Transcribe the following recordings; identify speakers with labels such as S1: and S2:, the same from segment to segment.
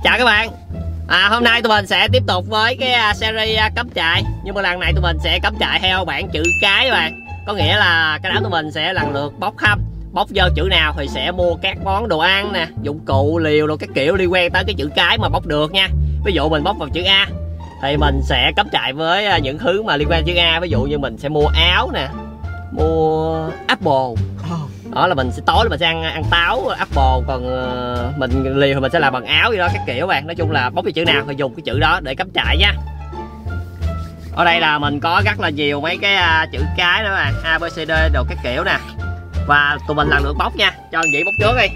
S1: Chào các bạn. Hôm nay tụi mình sẽ tiếp tục với cái series cắm trại. Nhưng mà lần này tụi mình sẽ cắm trại theo bảng chữ cái các bạn. Có nghĩa là cái đám tụi mình sẽ lần lượt bóc khắp, bóc vô chữ nào thì sẽ mua các món đồ ăn nè, dụng cụ, liều đồ các kiểu liên quan tới cái chữ cái mà bóc được nha. Ví dụ mình bóc vào chữ A thì mình sẽ cắm trại với những thứ mà liên quan chữ A. Ví dụ như mình sẽ mua áo nè, mua apple. Đó là mình sẽ tối là mình sẽ ăn táo apple, còn mình liều thì mình sẽ làm bằng áo gì đó các kiểu bạn. Nói chung là bóc cái chữ nào thì dùng cái chữ đó để cắm trại nha. Ở đây là mình có rất là nhiều mấy cái chữ cái đó bạn, A B C D đồ các kiểu nè. Và tụi mình lần lượt bóc nha. Cho anh Vĩ bóc trước đi.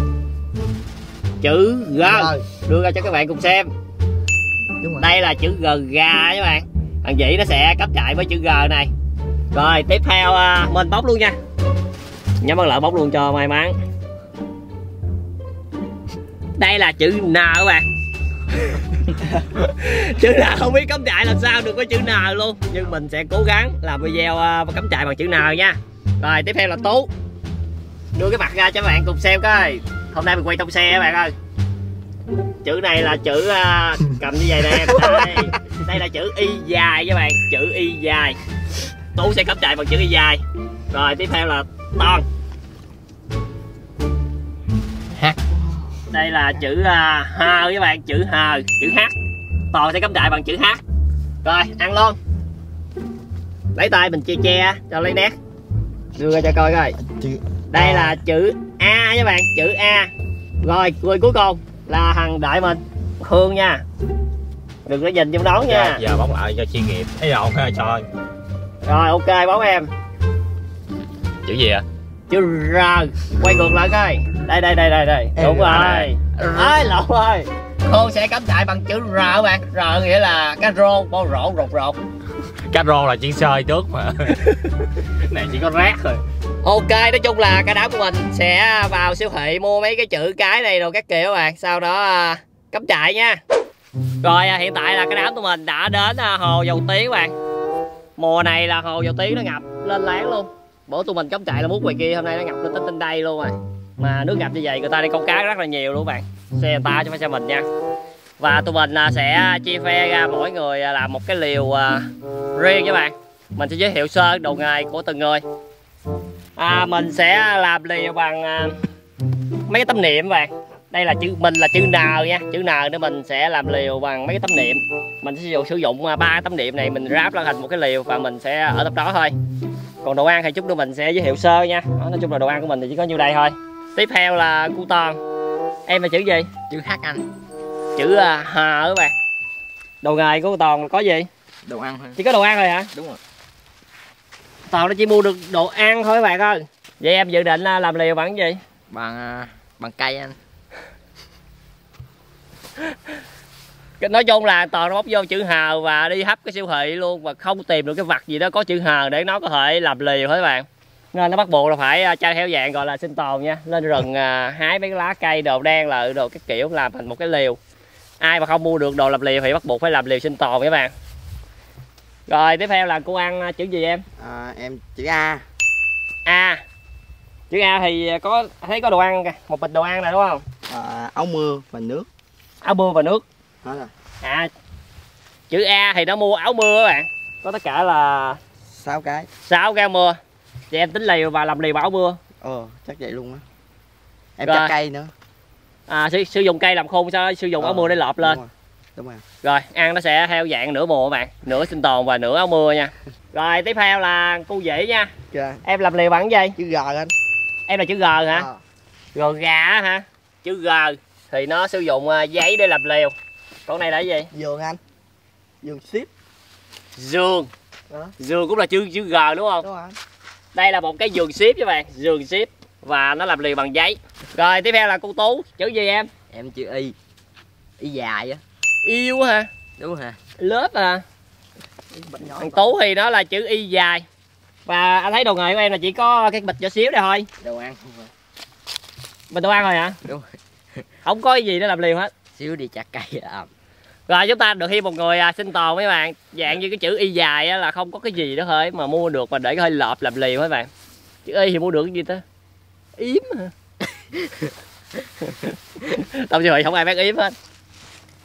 S1: Chữ G đưa ra cho các bạn cùng xem. Đây là chữ G, gà các bạn. Thằng Vĩ nó sẽ cắm trại với chữ G này. Rồi tiếp theo mình bóc luôn nha. Nhắm mắt lại bóc luôn cho may mắn. Đây là chữ N các bạn. Chữ N không biết cắm trại làm sao được với chữ N luôn. Nhưng mình sẽ cố gắng làm video cắm trại bằng chữ N nha. Rồi tiếp theo là Tú. Đưa cái mặt ra cho các bạn cùng xem coi. Hôm nay mình quay trong xe các bạn ơi. Chữ này là chữ cầm như vậy nè. Đây là chữ Y dài các bạn. Chữ Y dài. Tú sẽ cắm trại bằng chữ Y dài. Rồi tiếp theo là Toàn. H. Đây là chữ H các bạn, chữ H, chữ H. Toàn sẽ cắm trại bằng chữ H. Rồi ăn luôn. Lấy tay mình che cho lấy nét. Đưa ra cho coi coi. Đây là chữ A các bạn, chữ A. Rồi người cuối cùng là thằng đợi mình, Hương nha. Đừng có nhìn trong đó nha.
S2: Giờ bóng lại cho chuyên nghiệp. Thấy rộn ha trời.
S1: Rồi ok bóng em.
S2: Chữ gì ạ?
S1: Chữ R. Quay ngược lại coi. Đây. Đúng rồi. Ơi lộn ơi. Cô sẽ cắm trại bằng chữ R các bạn. R nghĩa là cá rô, bao rột.
S2: Cá rô là chỉ sơi trước mà. Này chỉ có rác thôi.
S1: Ok, nói chung là cả đám của mình sẽ vào siêu thị mua mấy cái chữ cái này rồi các kiểu các bạn. Sau đó cắm trại nha. Rồi hiện tại là cái đám tụi mình đã đến hồ Dầu Tiếng các bạn. Mùa này là hồ Dầu Tiếng nó ngập lên láng luôn. Bữa tụi mình cắm trại là mút ngoài kia, hôm nay nó ngập lên tới đây luôn rồi. Mà nước ngập như vậy người ta đi câu cá rất là nhiều luôn các bạn. Xe người ta chứ không phải xe mình nha. Và tụi mình sẽ chia phe ra mỗi người làm một cái liều riêng các bạn. Mình sẽ giới thiệu sơ đồ nghề của từng người. Mình sẽ làm liều bằng mấy cái tấm niệm các bạn. Đây là mình là chữ N nha, chữ N để mình sẽ làm liều bằng mấy cái tấm niệm. Mình sẽ sử dụng 3 tấm niệm này mình ráp lên thành một cái liều và mình sẽ ở tập đó thôi. Còn đồ ăn thì chút nữa mình sẽ giới thiệu sơ nha. Nói chung là đồ ăn của mình thì chỉ có nhiêu đây thôi. Tiếp theo là cu Toàn. Em là chữ gì?
S3: Chữ H anh.
S1: Chữ H các bạn. Đồ nghề của Toàn là có gì?
S3: Đồ ăn thôi.
S1: Chỉ có đồ ăn thôi hả?
S3: Đúng rồi.
S1: Toàn nó chỉ mua được đồ ăn thôi các bạn ơi. Vậy em dự định làm liều bằng cái gì?
S3: Bằng cây anh.
S1: Nói chung là Toàn nó bóc vô chữ H và đi hấp cái siêu thị luôn và không tìm được cái vật gì đó có chữ H để nó có thể làm liều hết các bạn. Nên nó bắt buộc là phải tra theo dạng gọi là sinh tồn nha. Lên rừng hái mấy cái lá cây đồ đen là đồ các kiểu làm thành một cái liều. Ai mà không mua được đồ làm liều thì bắt buộc phải làm liều sinh tồn các bạn. Rồi tiếp theo là cô ăn chữ gì em?
S3: Em chữ A.
S1: A. Chữ A thì thấy có đồ ăn kìa, một bịch đồ ăn này đúng không?
S3: Áo mưa và nước.
S1: Áo mưa và nước.
S3: Đó là.
S1: Chữ A thì nó mua áo mưa các bạn. Có tất cả là
S3: 6 cái.
S1: 6 cái áo mưa. Vậy em tính liều và làm liều áo mưa.
S3: Chắc vậy luôn á. Em
S1: Rồi.
S3: chắc cây nữa.
S1: Sử dụng cây làm khung sao sử dụng áo mưa để lọp lên.
S3: Đúng rồi.
S1: Rồi ăn nó sẽ theo dạng nửa mùa các bạn, nửa sinh tồn và nửa áo mưa nha. Rồi tiếp theo là cu Vĩ nha. Em làm liều bằng cái gì?
S3: Chữ G anh.
S1: Em là chữ G hả? G gà hả? Chữ G thì nó sử dụng giấy để làm liều. Còn này là cái gì?
S3: Giường anh. Giường ship.
S1: Giường. Giường cũng là chữ G đúng không?
S3: Đúng rồi.
S1: Đây là một cái giường ship các bạn, giường ship và nó làm liều bằng giấy. Rồi tiếp theo là cô Tú, chữ gì em?
S3: Em chữ Y. Y dài á.
S1: Yêu hả?
S3: Đúng hả?
S1: Lớp à? Thằng Tú thì nó là chữ Y dài. Và anh thấy đồ nghề của em là chỉ có cái bịch nhỏ xíu đây thôi.
S3: Đồ ăn không rồi.
S1: Bịch đồ ăn thôi hả?
S3: Đúng rồi.
S1: Không có cái gì để làm liều hết.
S3: Xíu đi chặt cây làm.
S1: Rồi chúng ta được thêm một người sinh tồn mấy bạn. Dạng như cái chữ Y dài á, là không có cái gì đó thôi mà mua được mà để cái hơi lợp làm liều mấy bạn. Chữ Y thì mua được cái gì ta? Yếm hả? Tao siêu thị không ai bán yếm hết.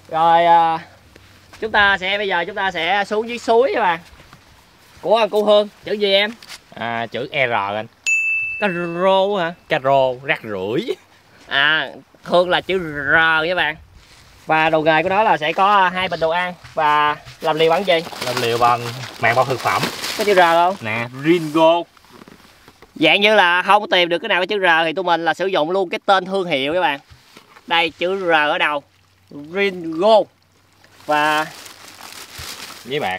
S1: Rồi chúng ta sẽ xuống dưới suối các bạn, của cô Hương. Chữ gì em?
S2: Chữ R anh.
S1: Cá rô hả?
S2: Cá rô, rác rưởi.
S1: Hương là chữ R các bạn. Và đồ nghề của nó là sẽ có 2 bình đồ ăn. Và làm liều bằng gì?
S2: Làm liều bằng màng bao thực phẩm.
S1: Có chữ R không?
S2: Nè, Ringo.
S1: Dạng như là không tìm được cái nào có chữ R thì tụi mình là sử dụng luôn cái tên thương hiệu các bạn. Đây, chữ R ở đầu, Ringo. Và
S2: với bạc.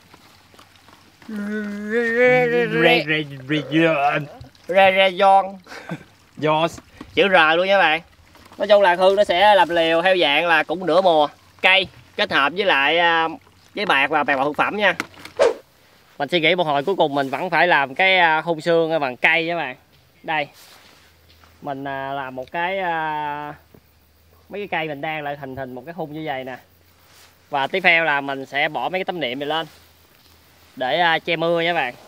S1: chữ R luôn nha các bạn. Nói chung là Hương nó sẽ làm liều theo dạng là cũng nửa mùa cây kết hợp với lại với bạc và bạc thực phẩm nha. Mình suy nghĩ một hồi cuối cùng mình vẫn phải làm cái khung xương bằng cây các bạn. Đây mình làm một cái mấy cái cây mình đan lại thành một cái khung như vậy nè. Và tiếp theo là mình sẽ bỏ mấy cái tấm niệm này lên để che mưa nha các bạn.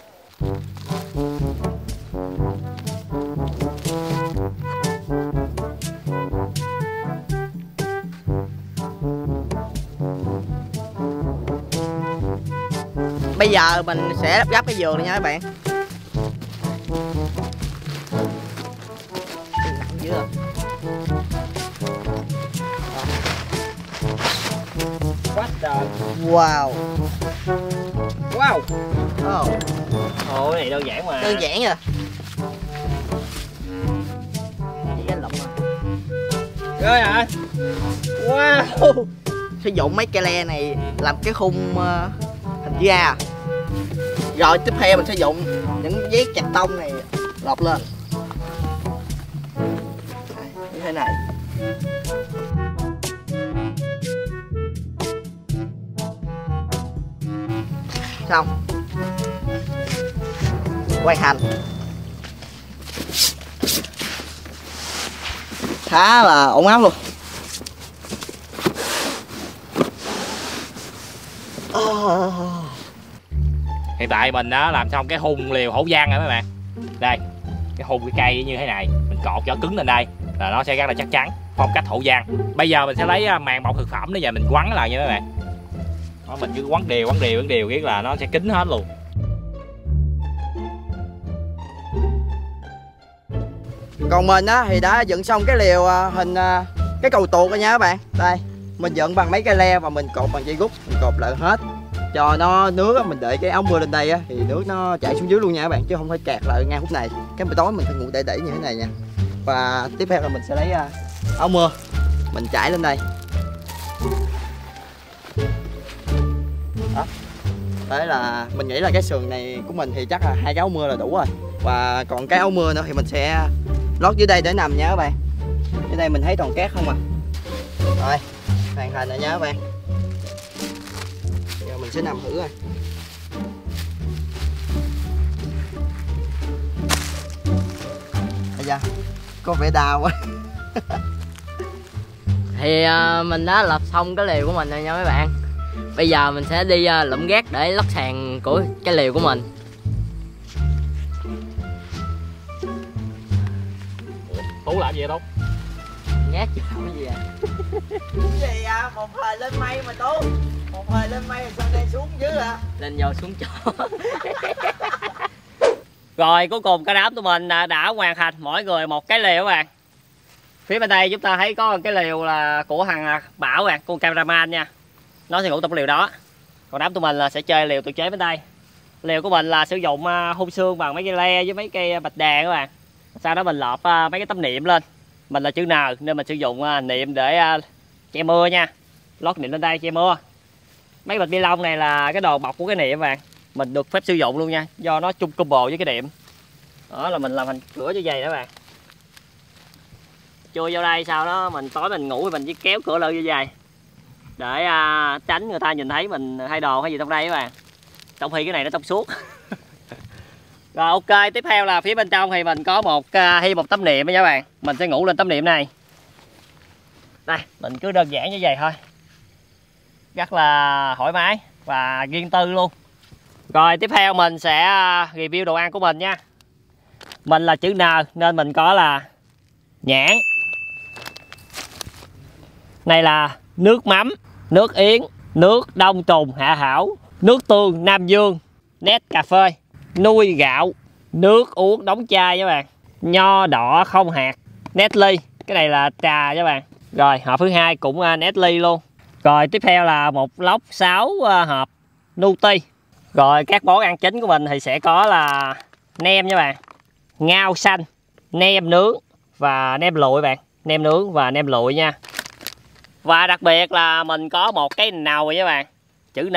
S3: Bây giờ mình sẽ lắp ghép cái giường này nha các bạn. Nặng dữ.
S1: What the...
S3: Wow.
S1: Wow.
S3: Ồ,
S1: cái này đơn giản mà.
S3: đơn giản à. Chỉ cái lộng mà.
S1: Rồi hả? Wow.
S3: Sử dụng mấy cây le này làm cái khung hình chữ A. Rồi tiếp theo mình sử dụng những giấy chặt tông này lọc lên như thế này. Xong quay hành khá là ổn áp luôn.
S2: Hiện tại mình đã làm xong cái hung liều hổ giang rồi các bạn. Đây, cái hung cái cây như thế này, mình cột cho cứng lên đây là nó sẽ rất là chắc chắn, phong cách hổ giang. Bây giờ mình sẽ lấy màng bọc thực phẩm để giờ mình quấn lại nha các bạn. Đó, mình cứ quấn đều riết là nó sẽ kín hết luôn.
S3: Còn mình á thì đã dựng xong cái liều hình cái cầu tuột rồi nha các bạn. Đây, mình dựng bằng mấy cây le và mình cột bằng dây gút, mình cột lại hết cho nó nước á, mình để cái áo mưa lên đây á thì nước nó chảy xuống dưới luôn nha các bạn, chứ không phải kẹt lại ngay khúc này. Cái buổi tối mình phải ngủ để như thế này nha. Và tiếp theo là mình sẽ lấy áo mưa mình trải lên đây. Đó. Đấy là mình nghĩ là cái sườn này của mình thì chắc là 2 cái áo mưa là đủ rồi. Và còn cái áo mưa nữa thì mình sẽ lót dưới đây để nằm nha các bạn. Dưới đây mình thấy toàn cát không à. Rồi, hoàn thành rồi nha các bạn. Giờ mình sẽ nằm thử rồi. Bây giờ có vẻ đau quá.
S4: Thì mình đã lập xong cái liều của mình rồi nha mấy bạn. Bây giờ mình sẽ đi lụm gác để lót sàn của cái liều của mình.
S2: Tú làm gì vậy Tú?
S4: Gác chứ làm cái gì à?
S3: Cái gì à? Một thời lên mây mà Tú. Một thời lên mây rồi sao đây xuống dưới à?
S4: Lên vô xuống chỗ.
S1: Rồi cuối cùng cả đám tụi mình đã hoàn thành mỗi người một cái liều các bạn. Phía bên đây chúng ta thấy có cái liều là của thằng Bảo bạn, con cameraman nha. Nó sẽ ngủ trong liều đó. Còn đám tụi mình là sẽ chơi liều tự chế bên đây. Liều của mình là sử dụng hun xương bằng mấy cây le với mấy cây bạch đàn các bạn. Sau đó mình lọp mấy cái tấm niệm lên. Mình là chữ N nên mình sử dụng niệm để che mưa nha. Lót niệm lên đây che mưa. Mấy bịch ni lông này là cái đồ bọc của cái niệm các bạn. Mình được phép sử dụng luôn nha, do nó chung combo với cái niệm. Đó là mình làm thành cửa cho dày đó các bạn. Chui vô đây sau đó mình tối mình ngủ thì mình chỉ kéo cửa lên như vậy để tránh người ta nhìn thấy mình thay đồ hay gì trong đây các bạn. Trong khi cái này nó trong suốt. Rồi ok, tiếp theo là phía bên trong thì mình có một tấm niệm nha các bạn. Mình sẽ ngủ lên tấm niệm này. Đây, mình cứ đơn giản như vậy thôi. Rất là thoải mái và riêng tư luôn. Rồi tiếp theo mình sẽ review đồ ăn của mình nha. Mình là chữ N nên mình có là nhãn. Này là nước mắm nước yến, nước đông trùng Hạ Hảo, nước tương Nam Dương, nét cà phê, nuôi gạo, nước uống đóng chai các bạn, nho đỏ không hạt, Nestle, cái này là trà các bạn. Rồi hộp thứ hai cũng Nestle luôn. Rồi tiếp theo là một lốc 6 hộp Nuti. Rồi các món ăn chính của mình thì sẽ có là nem các bạn, ngao xanh, nem nướng và nem lụi bạn, nem nướng và nem lụi nha. Và đặc biệt là mình có một cái nồi các bạn, chữ N,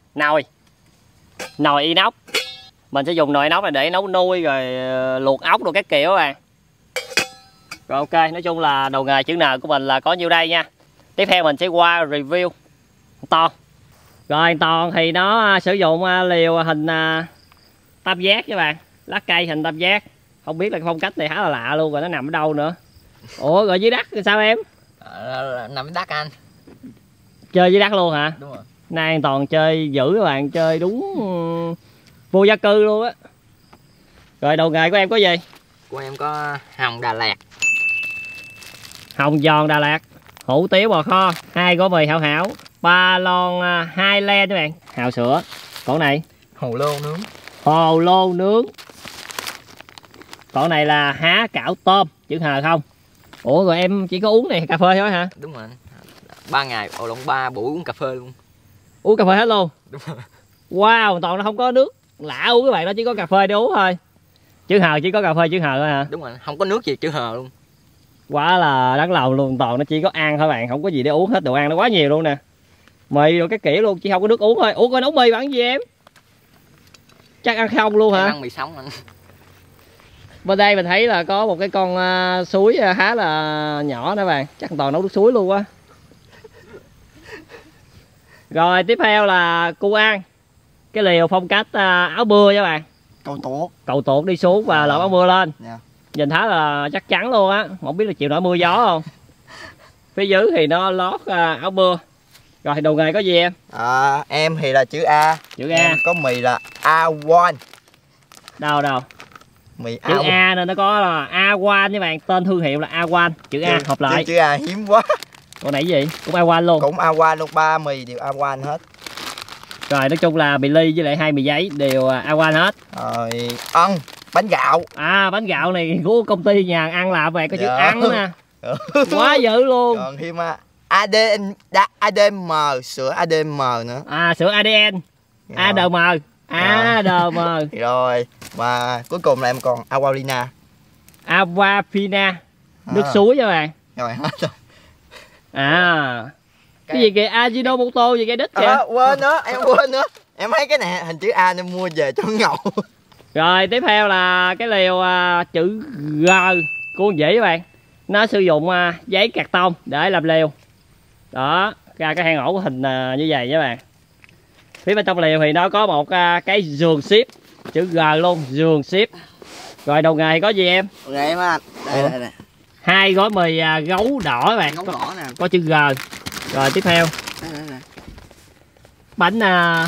S1: nồi inox. Mình sẽ dùng nồi inox này để nấu nuôi rồi luộc ốc đồ các kiểu các bạn. Rồi ok, nói chung là đồ nghề chữ N của mình là có nhiêu đây nha. Tiếp theo mình sẽ qua review Toàn. Rồi Toàn thì nó sử dụng liều hình tam giác các bạn, lá cây hình tam giác. Không biết là phong cách này khá là lạ luôn, rồi nó nằm ở đâu nữa. Ủa rồi dưới đất thì sao em?
S4: Nằm dưới đất anh.
S1: Chơi dưới đất luôn hả?
S4: Đúng rồi.
S1: Nay Toàn chơi dữ các bạn, chơi đúng vô gia cư luôn á. Rồi đồ nghề của em có gì?
S4: Của em có hồng Đà Lạt,
S1: hồng giòn Đà Lạt, hủ tiếu bò kho, 2 gói mì Hảo Hảo, 3 lon Highland các bạn, hào sữa. Còn này
S4: hồ lô nướng,
S1: hồ lô nướng. Còn này là há cảo tôm chữ H không? Ủa rồi em chỉ có uống này cà phê thôi hả?
S4: đúng rồi. 3 ngày lộn 3 buổi uống cà phê luôn.
S1: Uống cà phê hết luôn?
S4: Đúng rồi.
S1: Wow, toàn nó không có nước lạ uống các bạn, nó chỉ có cà phê để uống thôi. Chữ H chỉ có cà phê chữ H thôi hả?
S4: Đúng rồi, không có nước gì chữ H luôn.
S1: Quá là đáng lòng luôn, toàn nó chỉ có ăn thôi bạn, không có gì để uống hết, đồ ăn nó quá nhiều luôn nè. Mì rồi cái kiểu luôn, chỉ không có nước uống thôi. Ủa coi nấu mì bằng gì em? Chắc ăn không luôn hả?
S4: Em ăn mì sống anh.
S1: Bên đây mình thấy là có một cái con suối khá là nhỏ nữa bạn, chắc toàn nấu nước suối luôn quá. Rồi tiếp theo là cu ăn, cái liều phong cách áo mưa các bạn, cầu tuột đi xuống và lội áo mưa lên. Nhìn thấy là chắc chắn luôn á, không biết là chịu nổi mưa gió không. Phía dưới thì nó lót áo mưa. Rồi đồ nghề có gì em?
S3: Em thì là chữ A.
S1: Chữ A.
S3: Em có mì là A1.
S1: Đâu
S3: Mì
S1: chữ A nên nó có là A1 các bạn, tên thương hiệu là A1, chữ A hợp lại.
S3: Chữ A hiếm quá.
S1: Còn này gì? Cũng A1 luôn.
S3: Cũng A1 luôn, 3 mì đều A1 hết.
S1: Rồi nói chung là mì ly với lại 2 mì giấy đều A1 hết.
S3: Rồi bánh gạo.
S1: Bánh gạo này của công ty nhà ăn làm vậy, có chữ ăn nè. Quá dữ luôn.
S3: Còn thêm ADM, sữa ADM nữa.
S1: Sữa ADN. ADM. ADM.
S3: Rồi và cuối cùng là em còn Aquafina.
S1: Aquafina. Nước suối các bạn.
S3: Rồi hết rồi.
S1: Cái gì kìa, Ajinomoto gì cái đít kìa.
S3: Quên nữa, em quên nữa. Em thấy cái này hình chữ A nên mua về cho ngầu. Rồi
S1: tiếp theo là cái liều chữ G của con dĩ các bạn. Nó sử dụng giấy cạc tông để làm liều. Đó, ra cái hang ổ của hình như vậy các bạn. Phía bên trong liều thì nó có một cái giường ship, chữ G luôn, giường ship. Rồi đầu nghề có gì em?
S3: Đầu nghề em anh. Đây.
S1: 2 gói mì gấu đỏ các bạn.
S3: Gấu đỏ nè.
S1: Có chữ G. Rồi tiếp theo.
S3: Đây.
S1: Bánh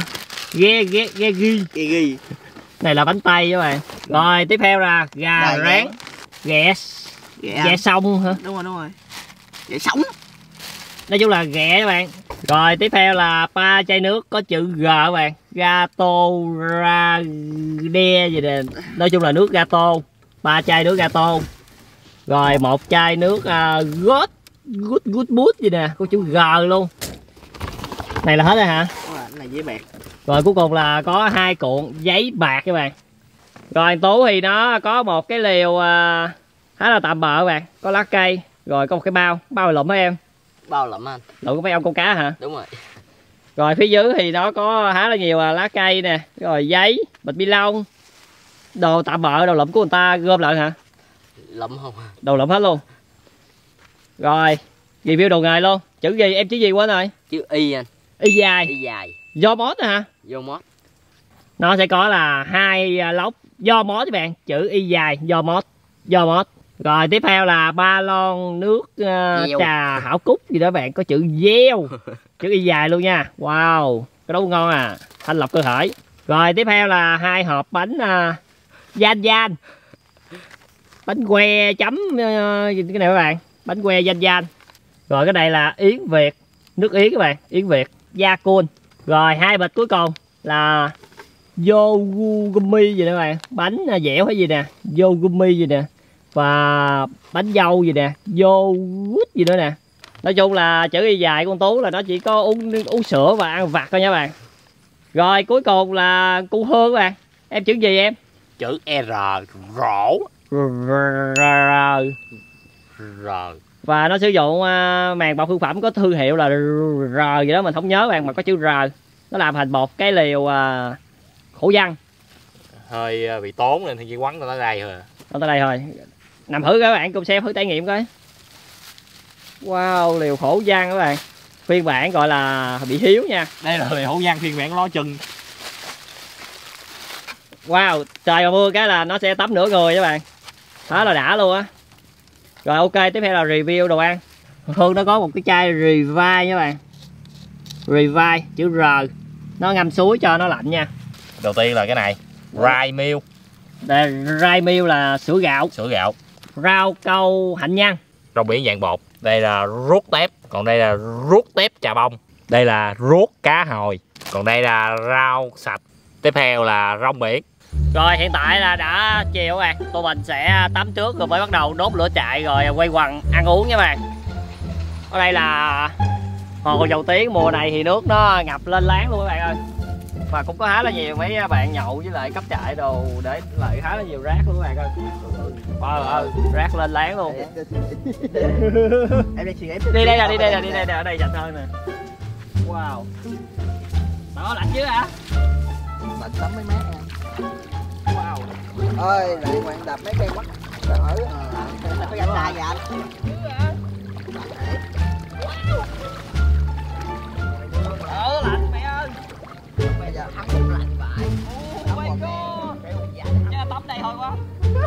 S1: ghi. Này là bánh tây các bạn. Rồi tiếp theo là gà rán, ghẹ sông hả?
S3: Đúng rồi. Ghẹ sống.
S1: Nói chung là ghẹ các bạn. Rồi tiếp theo là 3 chai nước có chữ G các bạn. Gato Rade gì nè. Nói chung là nước gato. 3 chai nước gato. Rồi 1 chai nước good boost gì nè, có chữ G luôn. Này là hết rồi hả?
S3: Này giấy bạc.
S1: Rồi cuối cùng là có 2 cuộn giấy bạc các bạn. Rồi Tú thì nó có một cái liều khá là tạm bợ các bạn, có lá cây, rồi có một cái bao lụm hả em?
S4: Bao lụm anh.
S1: Lụm có mấy ông câu cá hả?
S4: Đúng rồi.
S1: Rồi phía dưới thì nó có khá là nhiều lá cây nè, rồi giấy, bịch ni lông, đồ tạm bợ, đồ lụm của người ta gom lại hả?
S4: Lụm không?
S1: Đồ lụm hết luôn. Rồi review đồ nghề luôn. Chữ gì em, chữ gì quên rồi?
S4: Chữ Y anh.
S1: Y dài.
S4: Y dài.
S1: Do mót hả?
S4: Vô mót.
S1: Nó sẽ có là 2 lốc do mót các bạn, chữ Y dài do mót. Rồi tiếp theo là 3 lon nước trà Hảo Cúc gì đó bạn, có chữ gieo, chữ Y dài luôn nha. Wow, cái đó ngon à, thanh lọc cơ thể. Rồi tiếp theo là 2 hộp bánh gian, bánh que chấm cái này các bạn, bánh que danh. Rồi cái này là yến Việt, nước yến các bạn, yến Việt, Yakult. Rồi 2 bịch cuối cùng là Yogumi gì nè các bạn, bánh dẻo hay gì nè, Yogumi gì nè, và bánh dâu gì nè, yogurt gì nữa nè. Nói chung là chữ y dài con Tú là nó chỉ có uống sữa và ăn vặt thôi nha các bạn. Rồi cuối cùng là cu Hương các bạn, em chữ gì em?
S2: Chữ R, rổ. R.
S1: Và nó sử dụng màng bọc thương phẩm có thương hiệu là R gì đó mình không nhớ bạn, mà có chữ R. Nó làm thành một cái liều khổ văn.
S2: Hơi bị tốn nên thì chỉ quấn tới đây thôi.
S1: Tới đây thôi. Nằm thử các bạn cùng xem thử trải nghiệm coi. Wow, liều khổ văn các bạn. Phiên bản gọi là bị hiếu nha.
S2: Đây là liều khổ văn phiên bản ló chân.
S1: Wow, trời mà mưa cái là nó sẽ tắm nửa người các bạn. Đó là đã luôn á. Rồi ok, tiếp theo là review đồ ăn. Hương nó có một cái chai Revive nha các bạn. Revive chữ R. Nó ngâm suối cho nó lạnh nha.
S2: Đầu tiên là cái này, Rye Milk.
S1: Đây, Rye Milk là sữa gạo.
S2: Sữa gạo.
S1: Rau câu hạnh nhân.
S2: Rong biển dạng bột. Đây là ruốc tép. Còn đây là ruốc tép chà bông. Đây là ruốc cá hồi. Còn đây là rau sạch. Tiếp theo là rong biển.
S1: Rồi hiện tại là đã chiều các bạn. Tụi mình sẽ tắm trước rồi mới bắt đầu đốt lửa trại rồi quay quần ăn uống nha các bạn. Ở đây là hồ Dầu Tiếng, mùa này thì nước nó ngập lên láng luôn các bạn ơi. Và cũng có khá là nhiều mấy bạn nhậu với lại cấp trại đồ để lại khá là nhiều rác luôn các bạn ơi. Rác lên láng luôn.
S3: Em đang suy nghĩ.
S1: Đi đây nè, ở đây dành hơn nè. Wow. Đó lạnh chứ hả?
S3: Lạnh tắm mấy mát em.
S1: Wow.
S3: Ơi, lại hoàng đập mấy cây quất. Ở phải gạch tay kìa anh.
S1: Lạnh mẹ ơi.
S3: Bây giờ hắn cũng lạnh vậy.
S1: Oh my god. Chắc tắm đây thôi quá.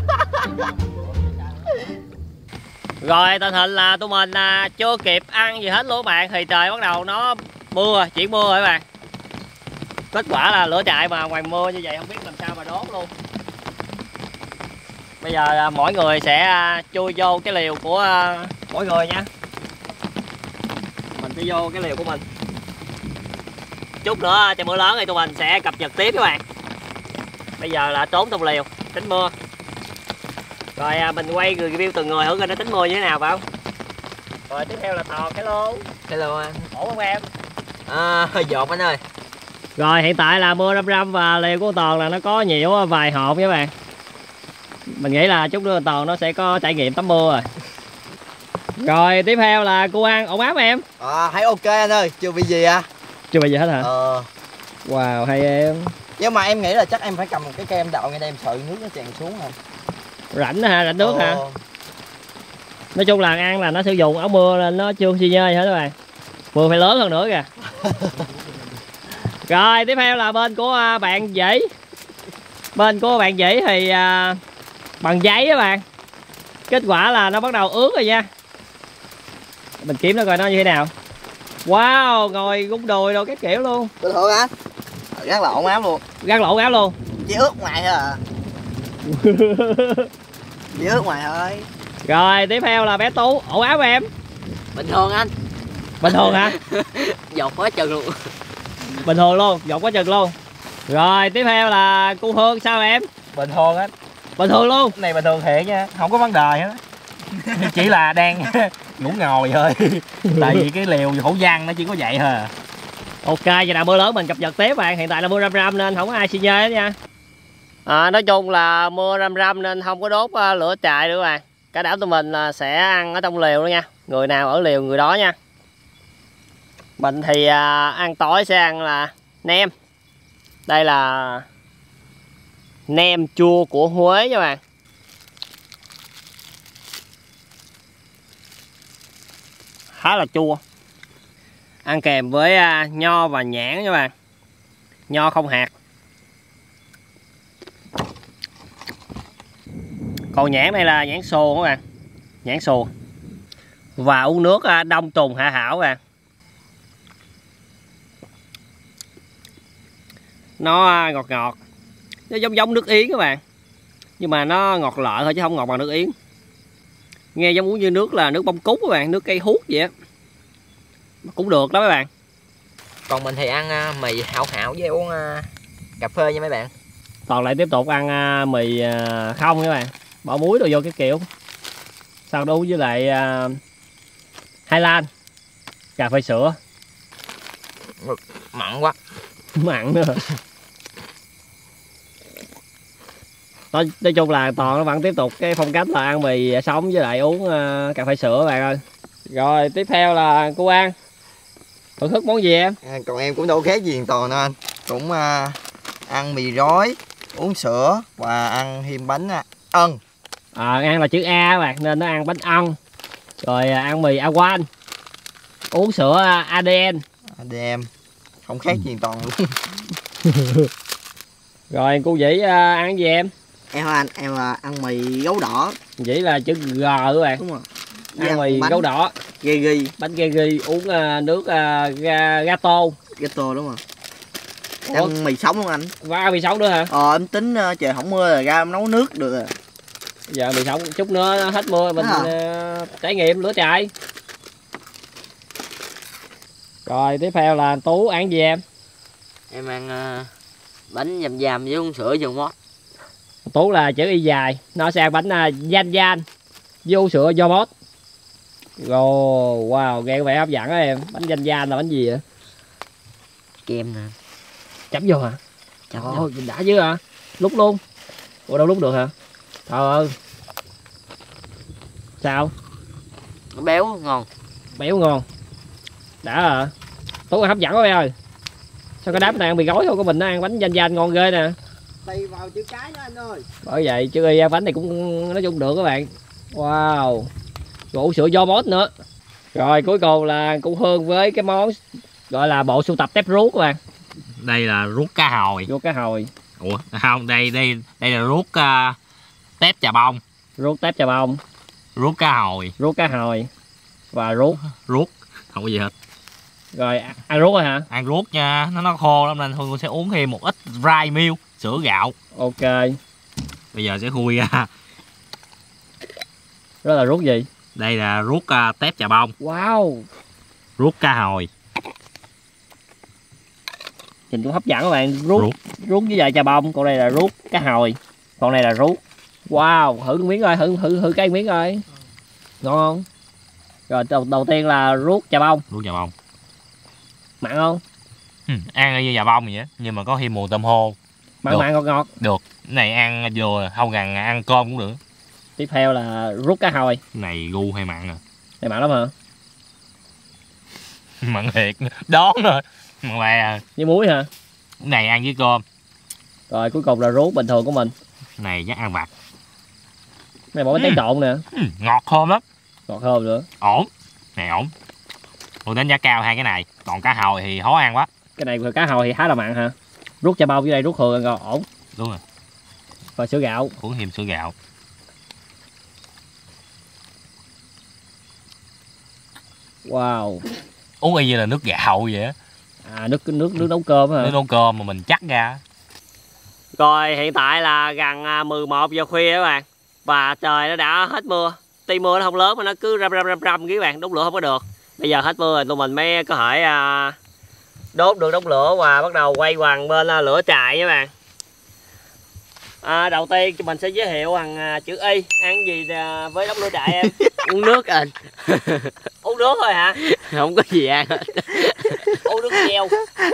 S1: Rồi tình hình là tụi mình chưa kịp ăn gì hết luôn các bạn. Thì trời bắt đầu nó mưa, chuyển mưa rồi các bạn. Kết quả là lửa trại mà ngoài mưa như vậy không biết làm sao mà đốt luôn. Bây giờ mỗi người sẽ chui vô cái liều của mỗi người nha. Mình sẽ vô cái liều của mình. Chút nữa trời mưa lớn thì tụi mình sẽ cập nhật tiếp các bạn. Bây giờ là trốn trong liều, tránh mưa. Rồi mình quay review từng người thử coi nó tính mưa như thế nào phải không? Rồi tiếp theo là Toàn, hello.
S4: Hello anh.
S1: Ổn không em?
S4: Hơi dột anh ơi.
S1: Rồi hiện tại là mưa râm râm và liều của Toàn là nó có nhiều vài hộp nha các bạn. Mình nghĩ là chút nữa Toàn nó sẽ có trải nghiệm tắm mưa rồi. Rồi tiếp theo là cô An, ổn áp em?
S3: Thấy ok anh ơi, chưa bị gì à?
S1: Chưa bị gì hết hả?
S3: Wow,
S1: hay em.
S3: Nhưng mà em nghĩ là chắc em phải cầm một cái cây em đậu ngay đây em sợ nước nó tràn xuống rồi.
S1: Rảnh hả, rảnh nước hả? Nói chung là ăn là nó sử dụng áo mưa nên nó chưa xi nhơi gì hết các bạn. Mưa phải lớn hơn nữa kìa. Rồi tiếp theo là bên của bạn Dĩ. Bên của bạn Dĩ thì bằng giấy các bạn. Kết quả là nó bắt đầu ướt rồi nha. Mình kiếm nó coi nó như thế nào. Wow, ngồi gung đùi đồ cái kiểu luôn.
S3: Bình thường anh. Gác lộn áo luôn.
S1: Gác lộn áo luôn.
S3: Chỉ ướt ngoài thôi à. Chỉ ướt ngoài thôi.
S1: Rồi tiếp theo là bé Tú, ổ áo em.
S4: Bình thường anh.
S1: Bình thường hả?
S4: Dột quá chừng luôn.
S1: Bình thường luôn, dột quá chừng luôn. Rồi tiếp theo là cô Hương, sao em?
S2: Bình thường á.
S1: Bình thường luôn.
S2: Cái này bình thường thiệt nha, không có vấn đề hết. Chỉ là đang ngủ ngồi thôi. Tại vì cái liều hổ văn nó chỉ có vậy thôi.
S1: Ok, giờ nào mưa lớn mình cập nhật tiếp bạn. Hiện tại là mưa râm râm nên không có ai xi nhê hết nha. Nói chung là mưa râm râm nên không có đốt lửa trại nữa bạn. Cả đám tụi mình là sẽ ăn ở trong liều luôn nha. Người nào ở liều người đó nha. Mình thì ăn tối sẽ ăn là nem. Đây là nem chua của Huế nha bạn. Khá là chua. Ăn kèm với nho và nhãn nha bạn. Nho không hạt. Còn nhãn này là nhãn xuồng các bạn. Nhãn xuồng. Và uống nước đông trùng hạ hảo các bạn. Nó ngọt ngọt. Nó giống nước yến các bạn. Nhưng mà nó ngọt lợ thôi chứ không ngọt bằng nước yến. Nghe giống như nước là nước bông cúc các bạn, nước cây hút vậy á. cũng được đó mấy bạn.
S4: Còn mình thì ăn mì hảo hảo với uống cà phê nha mấy bạn.
S1: Còn lại tiếp tục ăn mì không các bạn, bỏ muối rồi vô cái kiểu, sau đó uống với lại Hai Lan, cà phê sữa.
S4: Mặn quá.
S1: Mặn nữa. Nói chung là Toàn nó vẫn tiếp tục cái phong cách là ăn mì sống với lại uống cà phê sữa các bạn ơi. Rồi tiếp theo là cô An thưởng thức món gì em?
S3: Còn em cũng đâu khác gì Toàn đâu anh. Cũng ăn mì gói, uống sữa và ăn thêm bánh ân.
S1: Ăn là chữ A các bạn nên nó ăn bánh ân. Rồi ăn mì Awan, uống sữa ADN.
S3: ADM không khác gì Toàn luôn.
S1: Rồi cô Vĩ ăn gì em?
S3: Em ăn mì gấu đỏ.
S1: Vĩ là chữ G các bạn.
S3: Đúng rồi.
S1: Ăn mì gấu đỏ,
S3: Ghi
S1: bánh ghi, uống nước gato.
S3: gato đúng rồi. Ăn mì sống luôn anh.
S1: Và mì sống nữa hả?
S3: Em tính trời không mưa rồi ra em nấu nước được rồi.
S1: Giờ mì sống chút nữa hết mưa mình trải nghiệm lửa trại. Rồi tiếp theo là Tú ăn gì em?
S4: Em ăn bánh dầm dầm với uống sữa dùng mót.
S1: Tú là chữ Y dài, nó sẽ ăn bánh danh danh với uống sữa do mót. Wow, nghe có vẻ hấp dẫn đó em. Bánh danh danh là bánh gì vậy?
S4: Kem nè.
S1: Chấm vô hả? Trời ơi, đã chứ hả? Lúc luôn. Ủa đâu lúc được hả? Trời ơi. Sao?
S4: Nó béo ngon.
S1: Béo ngon. Đã hả? Tú hấp dẫn quá em ơi. Sao cái đám này ăn mì gói thôi, của mình nó ăn bánh danh danh ngon ghê nè.
S3: Tùy vào chữ cái đó anh ơi.
S1: Bởi vậy chữ Y ăn bánh này cũng nói chung được các bạn. Wow. Rồi uống sữa do mót nữa. Rồi cuối cùng là cô Hương với cái món gọi là bộ sưu tập tép ruốc các bạn.
S2: Đây là ruốc cá hồi.
S1: Ruốc cá hồi.
S2: Ủa không, đây là ruốc tép chà bông.
S1: Ruốc tép chà bông.
S2: Ruốc cá hồi.
S1: Ruốc cá hồi. Và ruốc.
S2: Ruốc không có gì hết.
S1: Rồi ăn ruốc rồi hả?
S2: Ăn ruốc nha, nó khô lắm nên Hương sẽ uống thêm một ít dry milk, sữa gạo.
S1: Ok.
S2: Bây giờ sẽ khui ra.
S1: Đó là ruốc gì?
S2: Đây là ruốc tép chà bông.
S1: Wow.
S2: Ruốc cá hồi.
S1: Nhìn cũng hấp dẫn các bạn. Ruốc với lại chà bông. Còn đây là ruốc cá hồi. Còn này là ruốc. Wow, thử miếng coi, thử cái miếng coi. Ngon không? Rồi đầu tiên là ruốc chà bông.
S2: Ruốc chà bông.
S1: Mặn không?
S2: Ăn như chà bông vậy á, nhưng mà có thêm mùi tôm hô.
S1: Mặn mặn ngọt ngọt.
S2: Được. Cái này ăn vừa không cần ăn cơm cũng được.
S1: Tiếp theo là ruốc cá hồi.
S2: Cái này gu hay mặn à?
S1: Này mặn lắm hả?
S2: Mặn thiệt. Đón rồi. Mặn lè à.
S1: Với muối hả?
S2: Cái này ăn với cơm.
S1: Rồi cuối cùng là ruốc bình thường của mình.
S2: Cái này chắc ăn vặt.
S1: Này bỏ bánh tráng trộn nè.
S2: Ngọt thơm lắm.
S1: Ngọt thơm nữa.
S2: Ổn. Này ổn. Tôi đánh giá cao hai cái này. Còn cá hồi thì khó ăn quá.
S1: Cái này cá hồi thì khá là mặn hả? Ruốc chà bông với đây ruốc thường ngon ổn.
S2: Đúng rồi.
S1: Và sữa gạo.
S2: Uống thêm sữa gạo.
S1: Wow.
S2: Uống y như là nước gạo vậy á.
S1: Nước nấu cơm hả?
S2: Nước nấu cơm mà mình chắc ra.
S1: Rồi hiện tại là gần 11 giờ khuya các bạn. Và trời nó đã hết mưa. Tuy mưa nó không lớn mà nó cứ râm các bạn, đốt lửa không có được. Bây giờ hết mưa rồi tụi mình mới có thể đốt lửa và bắt đầu quay quần bên lửa trại các bạn. Đầu tiên mình sẽ giới thiệu bằng chữ Y. Ăn gì với đống lửa trại em?
S4: Uống nước anh.
S1: Uống nước thôi hả?
S4: Không có gì ăn hết.
S1: Uống nước treo.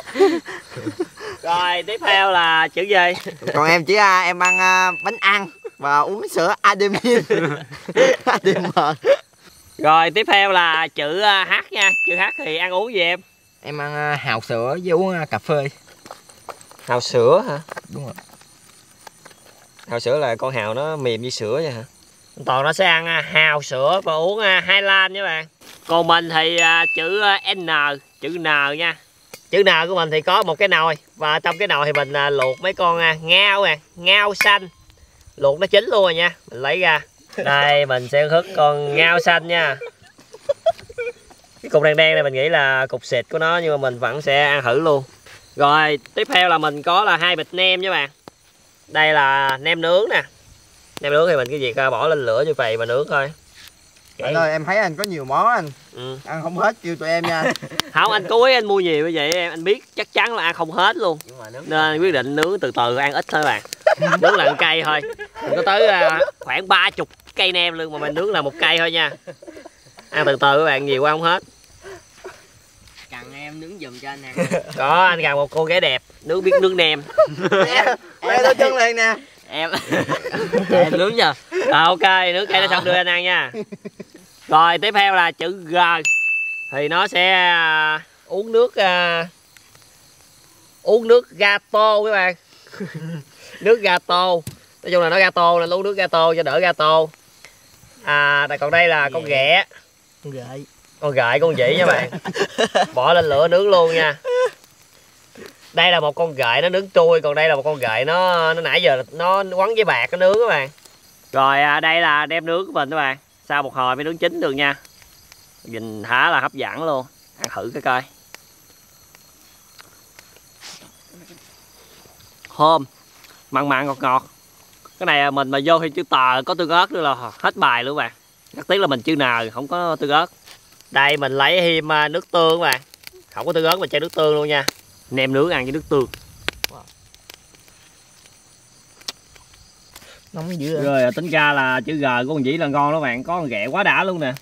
S1: Rồi tiếp theo là chữ gì?
S3: Còn em chỉ em ăn bánh ăn và uống sữa Ademin. Adem.
S1: Rồi tiếp theo là chữ H nha. Chữ H thì ăn uống gì em?
S3: Em ăn hào sữa với uống cà phê.
S1: Hào sữa hả?
S3: Đúng rồi.
S1: Hào sữa là con hào nó mềm như sữa vậy hả? Toàn nó sẽ ăn hào sữa và uống Hai Lan nha bạn. Còn mình thì chữ N, chữ N nha. Chữ N của mình thì có một cái nồi. Và trong cái nồi thì mình luộc mấy con ngao nè, ngao xanh. Luộc nó chín luôn rồi nha. Mình lấy ra. Đây mình sẽ hức con ngao xanh nha. Cái cục đen đen này mình nghĩ là cục xịt của nó, nhưng mà mình vẫn sẽ ăn thử luôn. Rồi tiếp theo là mình có là 2 bịch nem nha bạn. Đây là nem nướng nè. Nem nướng thì mình cái việc bỏ lên lửa như vậy và nướng thôi.
S3: Anh ơi, em thấy anh có nhiều món anh. Ăn không hết kêu tụi em nha.
S1: Không, anh cố ý anh mua nhiều như vậy em, anh biết chắc chắn là ăn không hết luôn. Nên anh quyết định nướng từ từ, ăn ít thôi bạn. Nướng là một cây thôi. Mình có tới khoảng 30 cây nem luôn mà mình nướng là một cây thôi nha. Ăn từ từ các bạn, nhiều quá không hết.
S4: Cần em nướng giùm cho anh nè.
S1: Có, anh cần một cô gái đẹp, biết nướng nem.
S3: Em đôi chân liền nè.
S4: Em em nướng chưa?
S1: Ok, nướng cây nó xong đưa anh ăn nha. Rồi tiếp theo là chữ G. Thì nó sẽ uống nước gato các bạn. Nước gato. Nói chung là nó gato nên uống nước gato cho đỡ gato. Còn đây là con ghẹ. Con gậy, con vĩ nha bạn. Bỏ lên lửa nướng luôn nha. Đây là một con gậy nó nướng trui, còn đây là một con gậy nó nãy giờ nó quấn với bạc nó nướng các bạn. Rồi đây là đem nướng của mình các bạn. Sau một hồi mới nướng chín được nha. Nhìn khá là hấp dẫn luôn. Ăn thử cái coi. Thơm, mặn mặn ngọt ngọt. Cái này mình mà vô thì chữ tờ có tương ớt nữa là hết bài luôn các bạn. Rất tiếc là mình chữ N không có tương ớt. Đây mình lấy thêm nước tương các bạn. Không có tương ớt mình cho nước tương luôn nha. Nem nướng ăn với nước tương.
S3: Nóng dữ
S1: rồi. Tính ra là chữ G của con Vĩ là ngon đó bạn. Có con ghẹ quá đã luôn nè.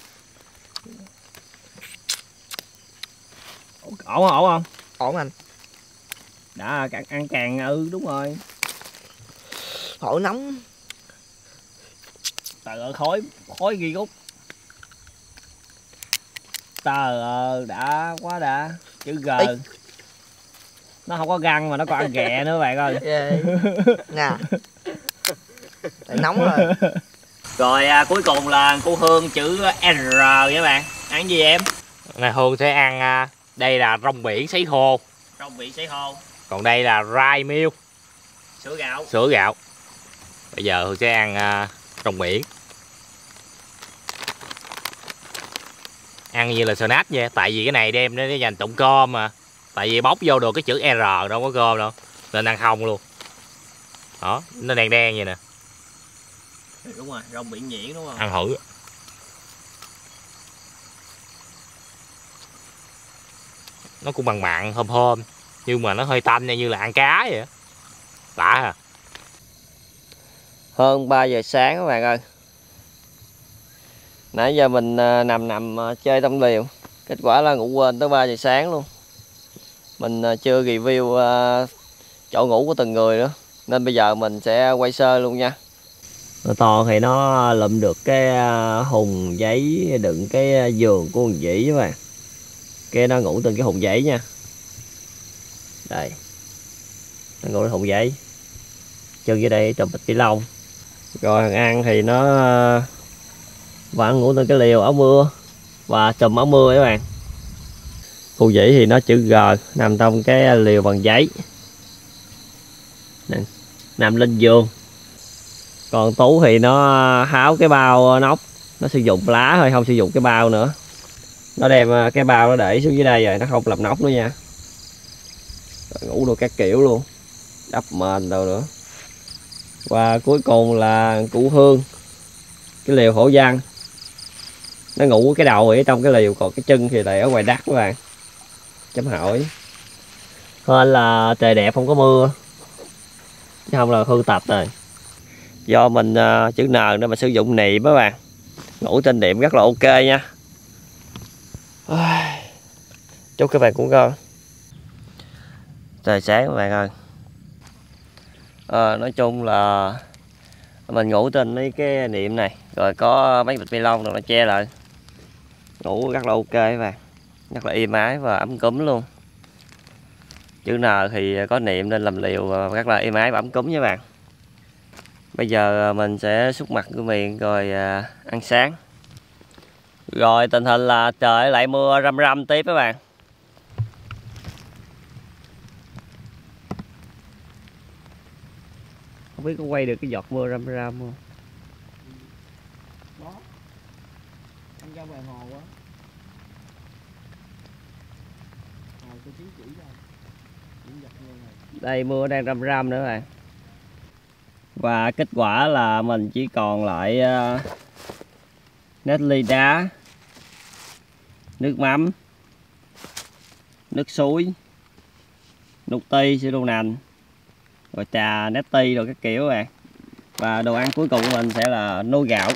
S1: Ổn không?
S3: Ổn anh.
S1: Đã ăn càng đúng rồi.
S3: Thổi nóng.
S1: Trời ơi khói ghi gút. Đã quá đã. Chữ G. Nó không có găng mà nó còn ăn ghẹ nữa bạn ơi.
S3: Nè. Nóng rồi.
S1: Rồi cuối cùng là cô Hương chữ R nha bạn. Ăn gì em?
S2: Này Hương sẽ ăn đây là rong biển sấy khô.
S1: Rong biển sấy khô.
S2: Còn đây là rai meal.
S1: Sữa gạo.
S2: Bây giờ Hương sẽ ăn rong biển. Ăn như là snack vậy, tại vì cái này đem để dành tụng cơm mà. Tại vì bóc vô được cái chữ R đâu có cơm đâu. Nên ăn không luôn. Đó, nó đen đen vậy nè.
S1: Đúng rồi, rong biển nhuyễn đúng không?
S2: Ăn thử. Nó cũng bằng mặn thơm thơm. Nhưng mà nó hơi tanh như là ăn cá vậy. Lạ à.
S1: Hơn 3 giờ sáng các bạn ơi. Nãy giờ mình nằm chơi trong liều. Kết quả là ngủ quên tới 3 giờ sáng luôn. Mình chưa review chỗ ngủ của từng người nữa. Nên bây giờ mình sẽ quay sơ luôn nha. To thì nó lụm được cái hùng giấy đựng cái giường của con Vĩ các bạn. Cái nó ngủ từng cái hùng giấy nha. Đây. Nó ngủ cái hùng giấy. Chân dưới đây trùm bịch ni lông. Rồi thằng An thì nó vẫn ngủ trên cái liều áo mưa và trùm áo mưa các bạn. Cô Vĩ thì nó chữ G nằm trong cái liều bằng giấy. Nằm lên giường. Còn Tú thì nó háo cái bao nóc, nó sử dụng lá thôi không sử dụng cái bao nữa. Nó đem cái bao nó để xuống dưới đây rồi, nó không làm nóc nữa nha. Rồi ngủ được các kiểu luôn. Đắp mền đâu nữa. Và cuối cùng là cụ Hương. Cái liều hổ văn. Nó ngủ cái đầu ở trong cái liều, còn cái chân thì lại ở ngoài đất các bạn. Chấm hỏi. Hên là trời đẹp không có mưa. Chứ không là Hương tập rồi. Do mình chữ N nên mà sử dụng niệm các bạn. Ngủ trên niệm rất là ok nha. Chúc các bạn cũng ngon. Trời sáng các bạn ơi. Nói chung là mình ngủ trên mấy cái niệm này. Rồi có mấy bịch ni lông rồi nó che lại. Ngủ rất là ok các bạn. Rất là êm ái và ấm cúm luôn. Chữ N thì có niệm nên làm liều rất là êm ái và ấm cúm nha bạn. Bây giờ mình sẽ xúc mặt của miệng rồi ăn sáng. Rồi tình hình là trời lại mưa răm răm tiếp các bạn. Không biết có quay được cái giọt mưa răm răm không?
S3: Đó. Ăn ra ngoài hồ quá. Hồ tôi chỉ ra.
S1: Đây mưa đang răm răm nữa các bạn. Và kết quả là mình chỉ còn lại nết ly đá, nước mắm, nước suối, nút ti, sữa đậu nành, rồi trà nếp ti rồi các kiểu bạn. Và đồ ăn cuối cùng của mình sẽ là nồi gạo.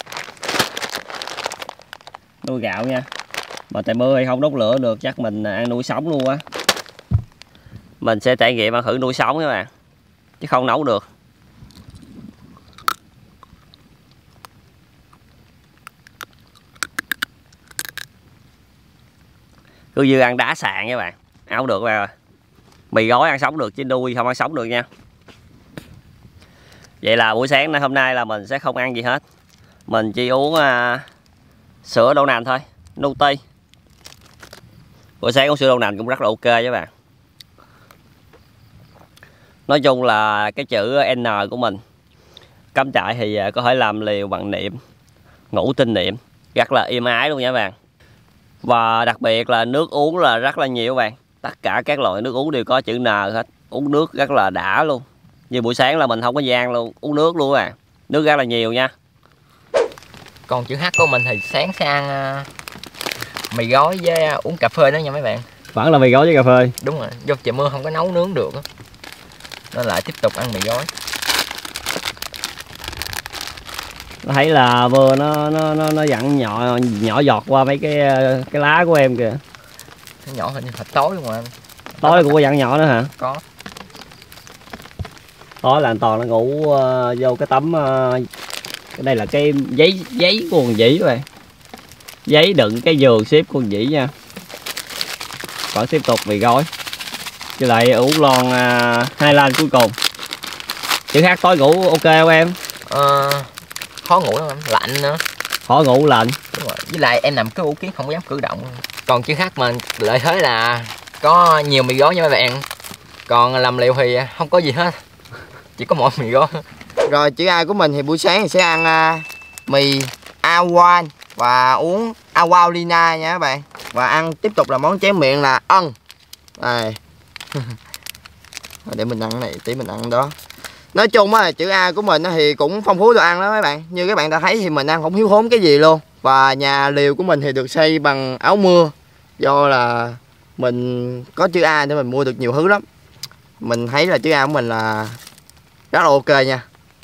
S1: Nồi gạo nha. Mà tại mưa thì không đốt lửa được, chắc mình ăn nuôi sống luôn á. Mình sẽ trải nghiệm ăn thử nuôi sống các bạn, chứ không nấu được. Cứ như ăn đá sạn các bạn, ăn không được các bạn ơi. Mì gói ăn sống được chứ nuôi không ăn sống được nha. Vậy là buổi sáng hôm nay là mình sẽ không ăn gì hết. Mình chỉ uống sữa đậu nành thôi, Nuti. Buổi sáng uống sữa đậu nành cũng rất là ok các bạn. Nói chung là cái chữ N của mình cắm trại thì có thể làm liều bằng niệm, ngủ tinh niệm, rất là êm ái luôn nha các bạn. Và đặc biệt là nước uống là rất là nhiều các bạn. Tất cả các loại nước uống đều có chữ N hết. Uống nước rất là đã luôn. Như buổi sáng là mình không có gian luôn, uống nước luôn các bạn. Nước rất là nhiều nha.
S4: Còn chữ H của mình thì sáng sẽ ăn mì gói với uống cà phê đó nha mấy bạn.
S1: Vẫn là mì gói với cà phê.
S4: Đúng rồi, do trời mưa không có nấu nướng được nên lại tiếp tục ăn mì gói.
S1: Thấy là mưa nó dặn nhỏ giọt qua mấy cái lá của em kìa.
S4: Nó nhỏ hình như thật tối luôn mà anh.
S1: Tối cũng có dặn nhỏ nữa hả?
S4: Có.
S1: Tối là anh Toàn nó ngủ vô cái tấm cái đây là cái giấy của con Vĩ các bạn. Giấy đựng cái giường xếp của con Vĩ nha. Vẫn tiếp tục mì gói. Chứ lại uống lon 2 lon cuối cùng. Chữ H tối ngủ ok không em?
S4: Khó ngủ lắm, lạnh nữa.
S1: Khó ngủ lạnh.
S4: Đúng rồi. Với lại em nằm cái ủ kiến không dám cử động. Còn chữ H mà lợi thế là có nhiều mì gói nha các bạn. Còn làm liều thì không có gì hết, chỉ có mỗi mì gói.
S3: Rồi chữ A của mình thì buổi sáng thì sẽ ăn mì Awan và uống Awalina nha các bạn. Và ăn tiếp tục là món chén miệng là ân. Đây. Để mình ăn cái này, tí mình ăn đó. Nói chung á, chữ A của mình thì cũng phong phú đồ ăn đó mấy bạn. Như các bạn đã thấy thì mình ăn không thiếu thốn cái gì luôn. Và nhà liều của mình thì được xây bằng áo mưa. Do là mình có chữ A để mình mua được nhiều thứ lắm. Mình thấy là chữ A của mình là rất là ok nha.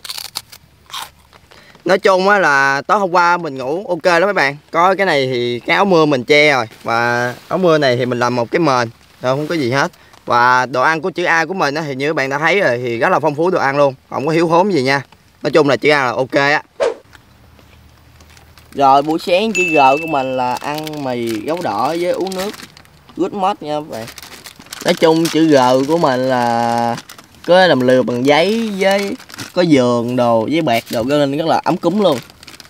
S3: Nói chung á là tối hôm qua mình ngủ ok lắm mấy bạn. Có cái này thì cái áo mưa mình che rồi. Và áo mưa này thì mình làm một cái mền, không có gì hết. Và đồ ăn của chữ A của mình thì như các bạn đã thấy rồi, thì rất là phong phú đồ ăn luôn, không có thiếu thốn gì nha. Nói chung là chữ A là ok á. Rồi buổi sáng chữ G của mình là ăn mì gấu đỏ với uống nước good mod nha các bạn. Nói chung chữ G của mình là có làm liều bằng giấy với có giường đồ với bẹt đồ nên rất là ấm cúng luôn.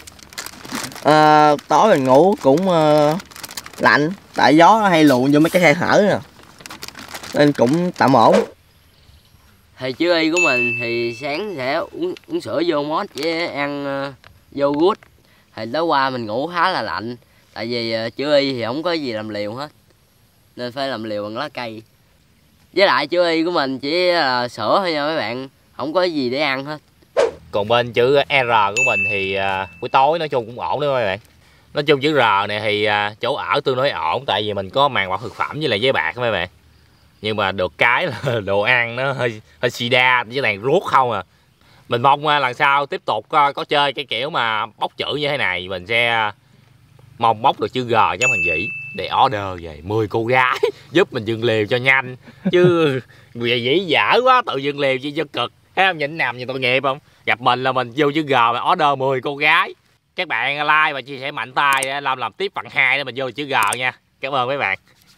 S3: Tối mình ngủ cũng lạnh tại gió hay luồn vô mấy cái khe hở nè nên cũng tạm ổn.
S4: Thì chữ Y của mình thì sáng sẽ uống sữa vô mót với ăn yogurt. Thì tối qua mình ngủ khá là lạnh, tại vì chữ Y thì không có gì làm liều hết nên phải làm liều bằng lá cây. Với lại chữ Y của mình chỉ là sữa thôi nha mấy bạn, không có gì để ăn hết.
S2: Còn bên chữ R của mình thì buổi tối nói chung cũng ổn đó các bạn. Nói chung chữ R này thì chỗ ở tương đối ổn, tại vì mình có màng bọc thực phẩm với lại giấy bạc các bạn. Nhưng mà được cái là đồ ăn nó hơi xì đa với đèn ruốc không à. Mình mong lần sau tiếp tục có chơi cái kiểu mà bóc chữ như thế này, mình sẽ mong bóc được chữ G giống thằng Vĩ để order về 10 cô gái giúp mình dừng liều cho nhanh. Chứ người Vĩ dở quá, tự dừng liều chi cho cực. Thấy không, nhìn nằm như tội nghiệp không? Gặp mình là mình vô chữ G mà order 10 cô gái. Các bạn like và chia sẻ mạnh tay để làm tiếp phần 2 để mình vô chữ G nha. Cảm ơn mấy bạn.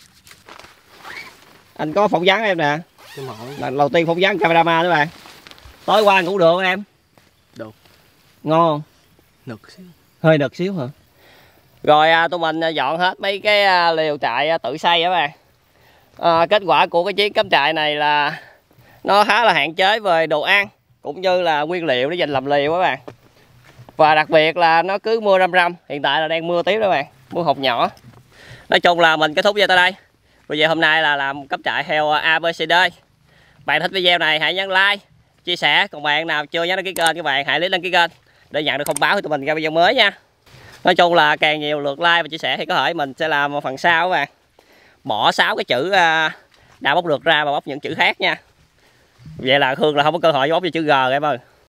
S1: Anh có phỏng vấn em nè. Lần đầu tiên phỏng vấn cameraman đó bạn. Tối qua ngủ được không em?
S4: Được.
S1: Ngon không?
S4: Nực xíu.
S1: Hơi nực xíu hả? Rồi tụi mình dọn hết mấy cái lều trại tự xây đó bạn. Kết quả của cái chiếc cắm trại này là nó khá là hạn chế về đồ ăn cũng như là nguyên liệu để dành làm liều các bạn. Và đặc biệt là nó cứ mưa răm răm. Hiện tại là đang mưa tiếp đó bạn, mưa hột nhỏ. Nói chung là mình kết thúc video tại đây. Video hôm nay là làm cắm trại theo ABCD. Bạn thích video này hãy nhấn like, chia sẻ. Còn bạn nào chưa nhấn đăng ký kênh, các bạn hãy click đăng ký kênh để nhận được thông báo khi tụi mình ra video mới nha. Nói chung là càng nhiều lượt like và chia sẻ thì có thể mình sẽ làm phần sau các bạn, bỏ 6 cái chữ đã bóc lượt ra và bóc những chữ khác nha. Vậy là Khương là không có cơ hội bóc cho chữ G các em ơi.